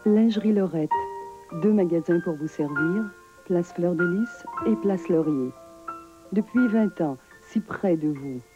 Lingerie Lorette, 2 magasins pour vous servir, place Fleur de Lys et place Laurier. Depuis 20 ans, si près de vous,